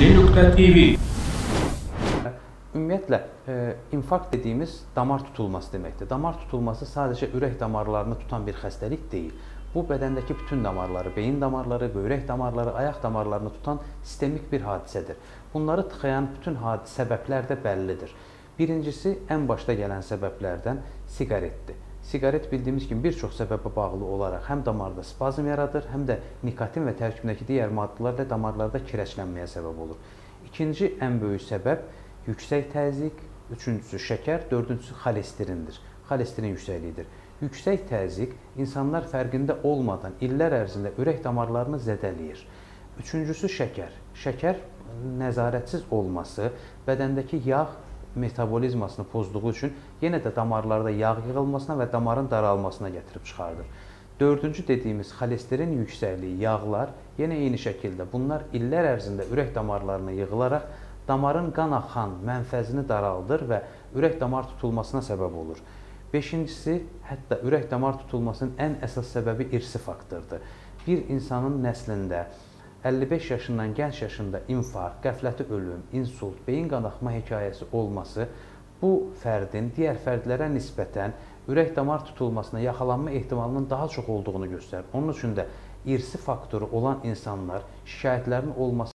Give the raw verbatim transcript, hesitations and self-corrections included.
T V. Ümumiyyətlə, e, infarkt dediyimiz damar tutulması deməkdir. Damar tutulması sadəcə ürək damarlarını tutan bir xəstəlik deyil. Bu, bədəndəki bütün damarları, beyin damarları, böyrək damarları, ayaq damarlarını tutan sistemik bir hadisədir. Bunları tıxayan bütün səbəblər də bəllidir. Birincisi, ən başda gələn səbəblərdən siqaretdir. Siqaret bildiyimiz kimi bir çox səbəbə bağlı olaraq həm damarda spazm yaradır, həm də nikotin və tərkibindəki digər maddələr də damarlarda kirəçlənməyə səbəb olur. İkinci ən böyük səbəb yüksək təzyiq, üçüncüsü şəkər, dördüncüsü xolesterindir. Xolesterin yüksəkliyidir. Yüksək təzyiq insanlar fərqində olmadan illər ərzində ürək damarlarını zədələyir. Üçüncüsü şəkər. Şəkər nəzarətsiz olması bədəndəki yağ metabolizmasını pozduğu üçün yenə də damarlarda yağ yığılmasına və damarın daralmasına gətirib çıxardır. Dördüncü dediyimiz xolesterin yüksəkliyi, yağlar yenə eyni şəkildə bunlar illər ərzində ürək damarlarına yığılaraq damarın qan axan mənfəzini daraldır və ürək damar tutulmasına səbəb olur. Beşincisi, hətta ürək damar tutulmasının ən əsas səbəbi irsi faktordur. Bir insanın nəslində əlli beş yaşından gənc yaşında infarkt, qəfləti ölüm, insult, beyin qanaxma hekayəsi olması bu fərdin digər fərdlərə nisbətən ürək damar tutulmasına yaxalanma ehtimalının daha çox olduğunu göstərir. Onun üçün də irsi faktoru olan insanlar şikayətlərinin olması